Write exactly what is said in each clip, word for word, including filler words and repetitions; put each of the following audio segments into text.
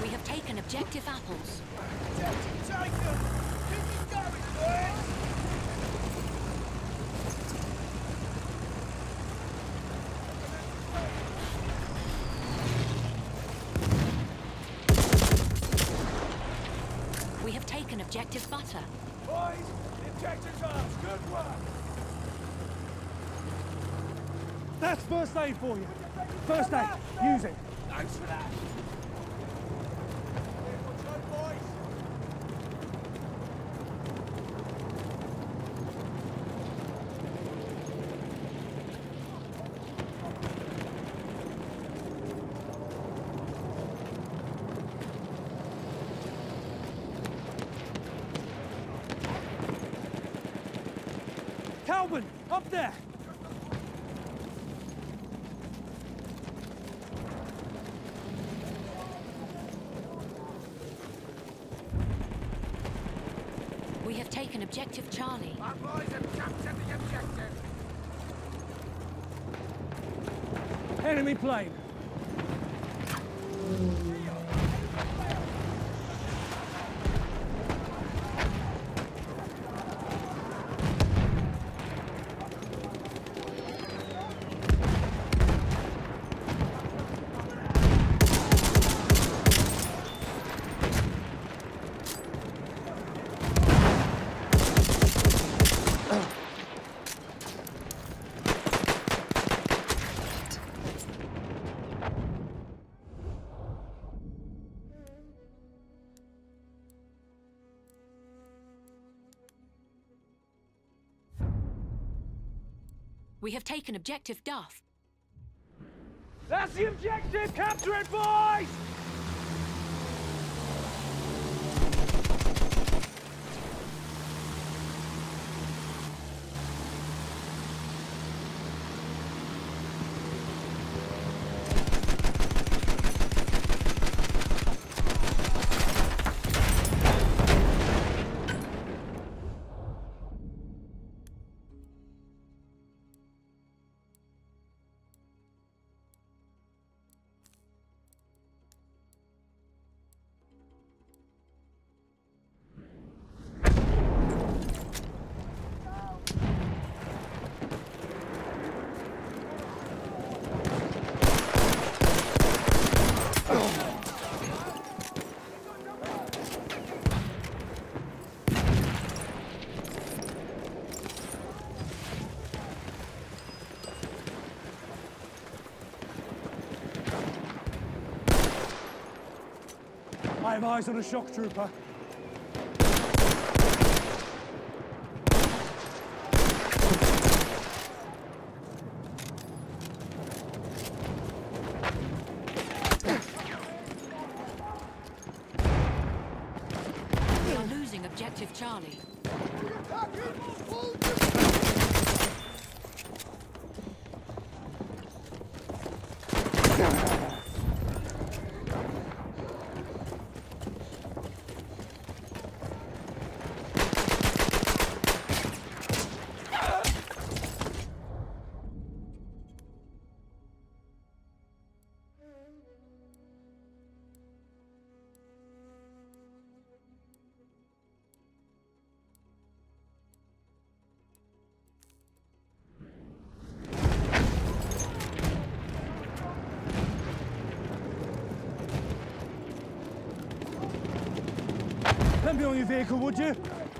have taken objective apples. Objective taken! Keep it going, boys! We have taken objective butter. Boys, the objective's ours. Good work. That's first aid for you. First aid. Use it. Thanks for that. What's up, boys? Calvin, up there. We have taken objective Charlie. Our boys have captured the objective. Enemy plane. We have taken objective Duff. That's the objective! Capture it, boys! I have eyes on a shock trooper. We are losing objective Charlie. Let me on your vehicle, would you?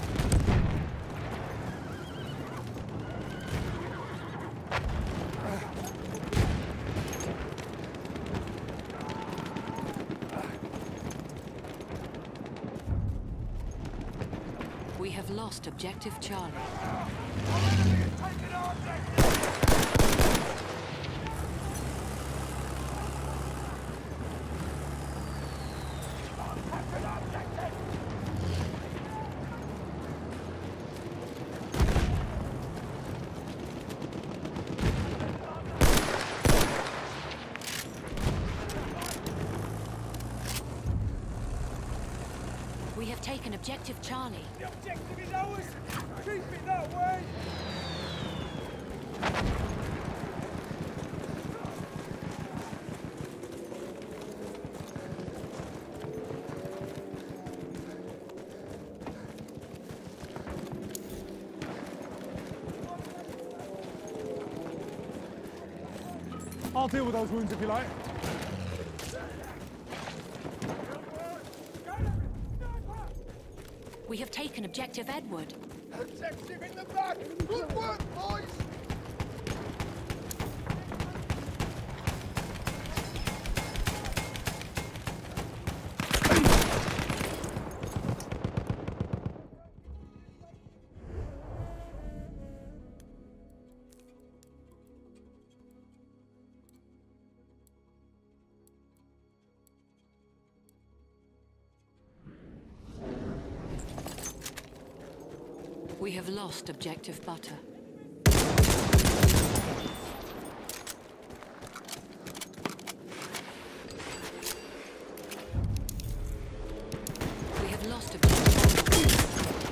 We have lost objective Charlie. We have taken objective Charlie. The objective is ours. Keep it that way. I'll deal with those wounds if you like. We have taken objective Edward. Objective in the back! Good work, boys! We have lost objective Butter. We have lost objective Butter.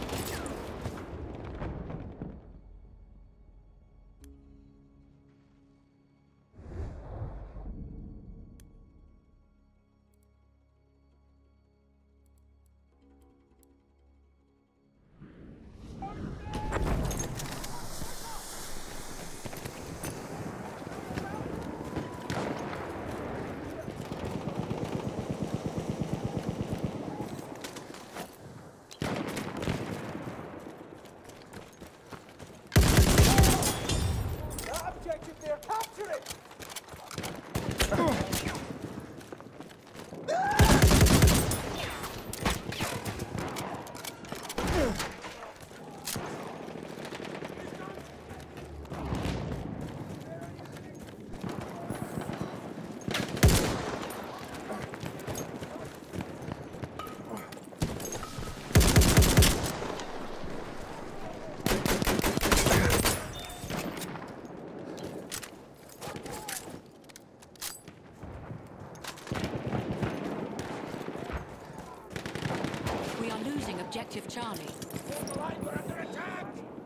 Objective Charlie. We're under attack!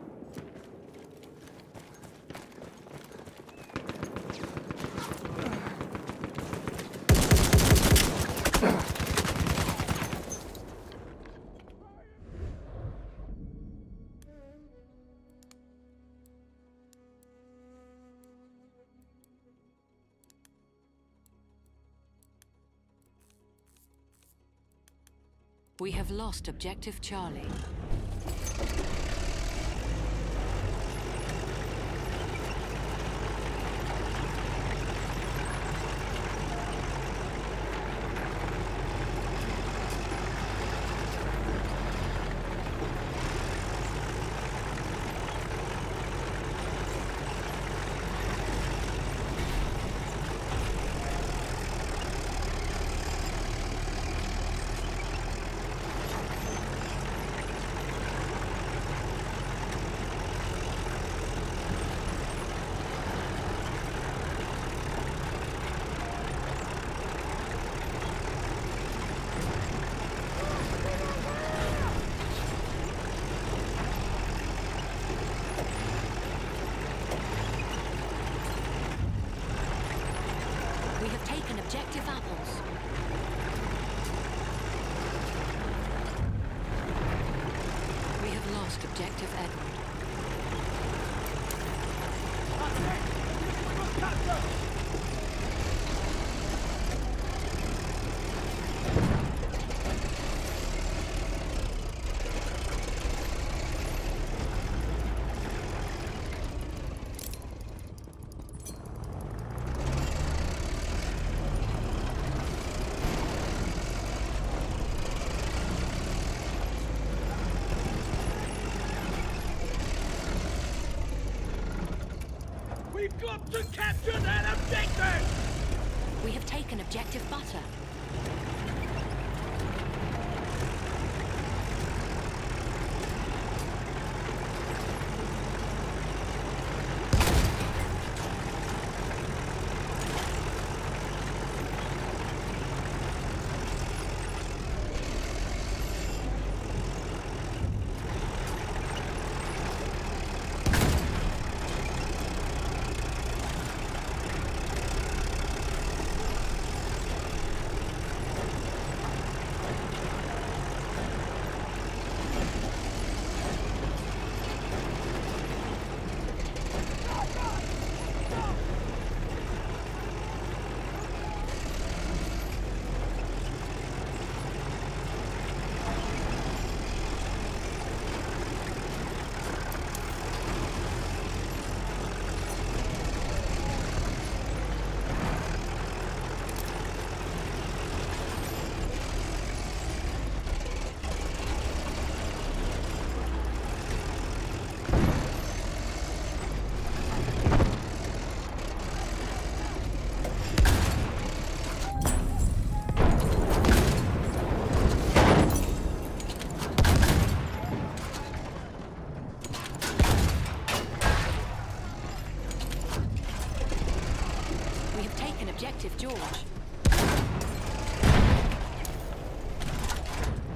We have lost objective Charlie. Objective Apples. We have lost objective Edward. We've got to capture that objective! We have taken objective Butter.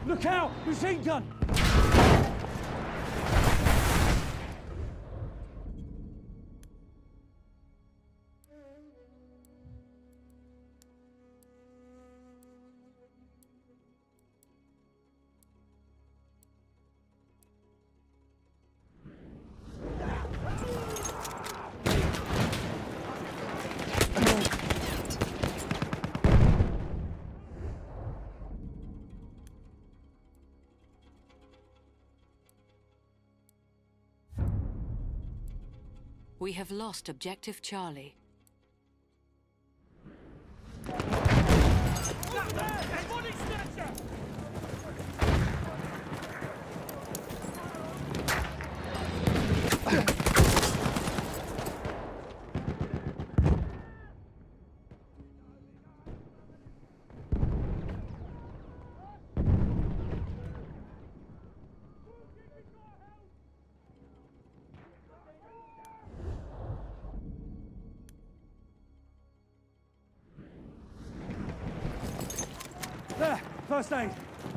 Look out! Machine gun! We have lost Objective Charlie. Body snatcher! There! First aid!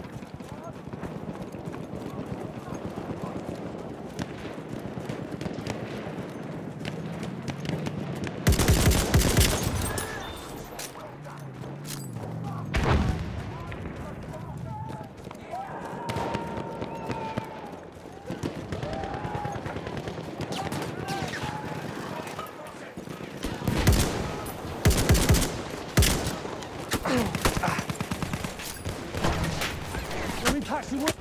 Let me catch you.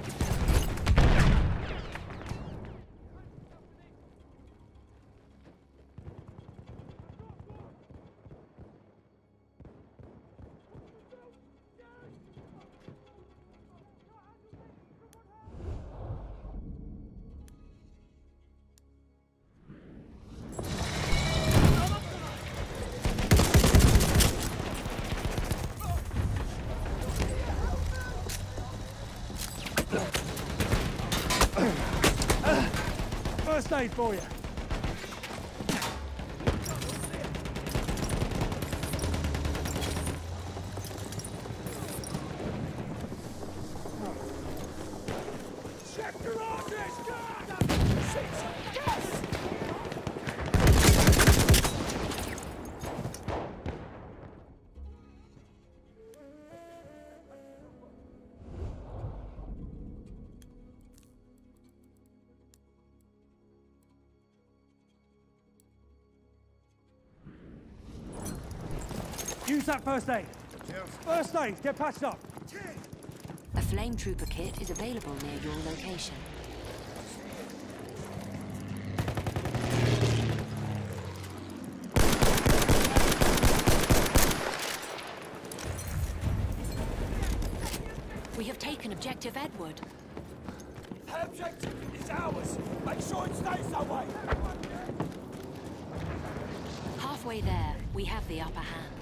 First aid for you. Check your artist! Yes! Use that first aid. First aid, get patched up. A flame trooper kit is available near your location. We have taken Objective Edward. That objective is ours. Make sure it stays that way. Halfway there, we have the upper hand.